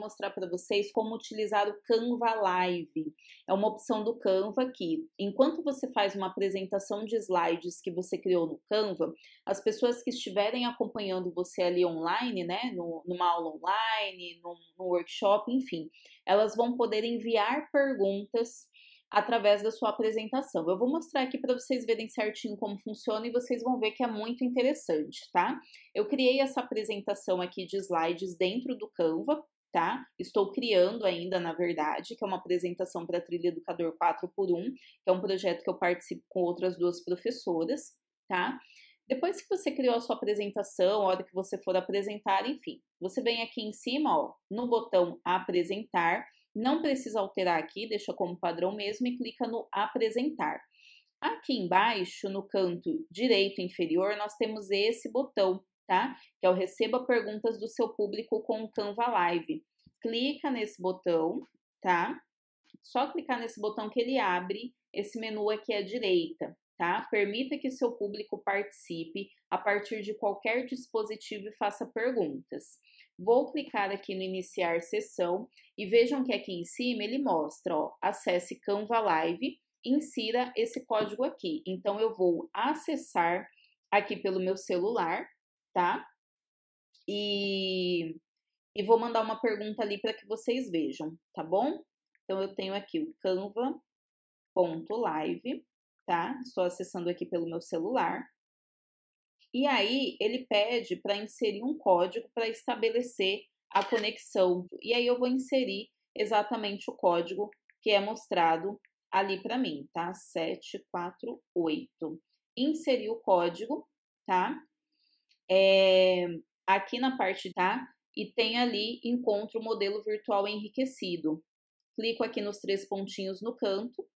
mostrar para vocês como utilizar o Canva Live. É uma opção do Canva que, enquanto você faz uma apresentação de slides que você criou no Canva, as pessoas que estiverem acompanhando você ali online, né, numa aula online, num workshop, enfim, elas vão poder enviar perguntas através da sua apresentação. Eu vou mostrar aqui para vocês verem certinho como funciona e vocês vão ver que é muito interessante, tá? Eu criei essa apresentação aqui de slides dentro do Canva, tá? Estou criando ainda, na verdade, que é uma apresentação para a Trilha Educador 4x1, que é um projeto que eu participo com outras duas professoras, tá? Depois que você criou a sua apresentação, a hora que você for apresentar, enfim, você vem aqui em cima, ó, no botão apresentar. Não precisa alterar aqui, deixa como padrão mesmo e clica no apresentar. Aqui embaixo, no canto direito inferior, nós temos esse botão, tá? Que é o receba perguntas do seu público com o Canva Live. Clica nesse botão, tá? Só clicar nesse botão que ele abre esse menu aqui à direita, tá? Permita que seu público participe a partir de qualquer dispositivo e faça perguntas. Vou clicar aqui no iniciar sessão e vejam que aqui em cima ele mostra, ó, acesse Canva Live, insira esse código aqui. Então, eu vou acessar aqui pelo meu celular, tá? E vou mandar uma pergunta ali para que vocês vejam, tá bom? Então, eu tenho aqui o canva.live, tá? Estou acessando aqui pelo meu celular. E aí, ele pede para inserir um código para estabelecer a conexão. E aí, eu vou inserir exatamente o código que é mostrado ali para mim, tá? 748. Inseri o código, tá? Aqui na parte, tá? E tem ali, encontra o modelo virtual enriquecido. Clico aqui nos 3 pontinhos no canto.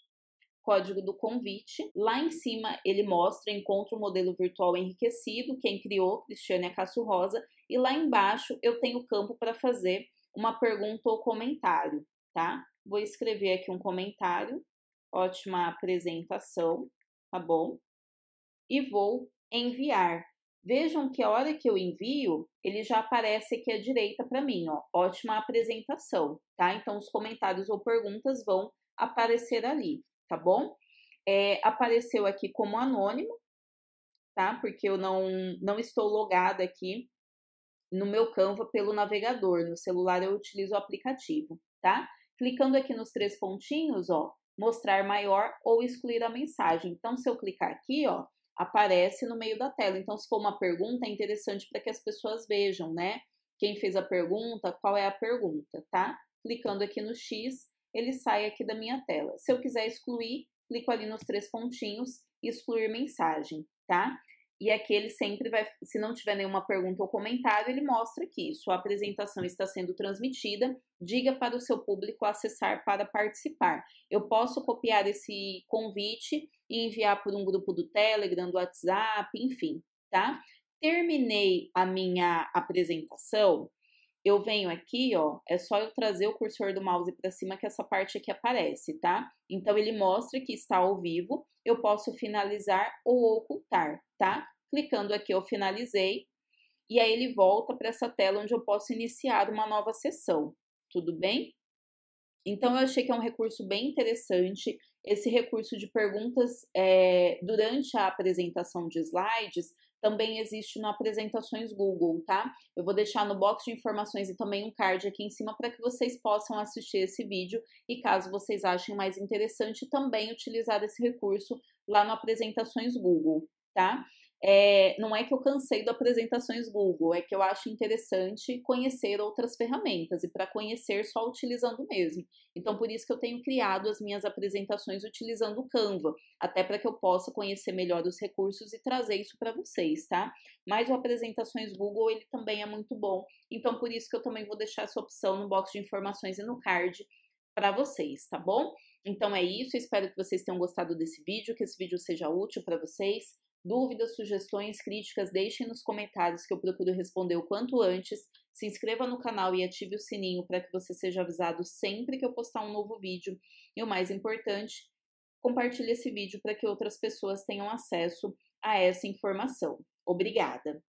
Código do convite. Lá em cima ele mostra, encontra o modelo virtual enriquecido, quem criou, Cristiane Acácio Rosa, e lá embaixo eu tenho o campo para fazer uma pergunta ou comentário, tá? Vou escrever aqui um comentário, ótima apresentação, tá bom? E vou enviar. Vejam que a hora que eu envio, ele já aparece aqui à direita para mim, ó, ótima apresentação, tá? Então os comentários ou perguntas vão aparecer ali. Tá bom? Apareceu aqui como anônimo, tá? Porque eu não estou logada aqui no meu Canva pelo navegador. No celular eu utilizo o aplicativo, tá? Clicando aqui nos 3 pontinhos, ó, mostrar maior ou excluir a mensagem. Então, se eu clicar aqui, ó, aparece no meio da tela. Então, se for uma pergunta, é interessante para que as pessoas vejam, né? Quem fez a pergunta, qual é a pergunta, tá? Clicando aqui no X, ele sai aqui da minha tela. Se eu quiser excluir, clico ali nos 3 pontinhos, excluir mensagem, tá? E aqui ele sempre vai, se não tiver nenhuma pergunta ou comentário, ele mostra aqui, sua apresentação está sendo transmitida, diga para o seu público acessar para participar. Eu posso copiar esse convite e enviar por um grupo do Telegram, do WhatsApp, enfim, tá? Terminei a minha apresentação. Eu venho aqui, ó, é só eu trazer o cursor do mouse para cima que essa parte aqui aparece, tá? Então, ele mostra que está ao vivo, eu posso finalizar ou ocultar, tá? Clicando aqui, eu finalizei, e aí ele volta para essa tela onde eu posso iniciar uma nova sessão, tudo bem? Então, eu achei que é um recurso bem interessante, esse recurso de perguntas durante a apresentação de slides, também existe no Apresentações Google, tá? Eu vou deixar no box de informações e também um card aqui em cima para que vocês possam assistir esse vídeo e caso vocês achem mais interessante, também utilizar esse recurso lá no Apresentações Google, tá? Não é que eu cansei do Apresentações Google, é que eu acho interessante conhecer outras ferramentas, e para conhecer só utilizando mesmo. Então, por isso que eu tenho criado as minhas apresentações utilizando o Canva, até para que eu possa conhecer melhor os recursos e trazer isso para vocês, tá? Mas o Apresentações Google, ele também é muito bom, então por isso que eu também vou deixar essa opção no box de informações e no card para vocês, tá bom? Então é isso, espero que vocês tenham gostado desse vídeo, que esse vídeo seja útil para vocês. Dúvidas, sugestões, críticas, deixem nos comentários que eu procuro responder o quanto antes. Se inscreva no canal e ative o sininho para que você seja avisado sempre que eu postar um novo vídeo. E o mais importante, compartilhe esse vídeo para que outras pessoas tenham acesso a essa informação. Obrigada!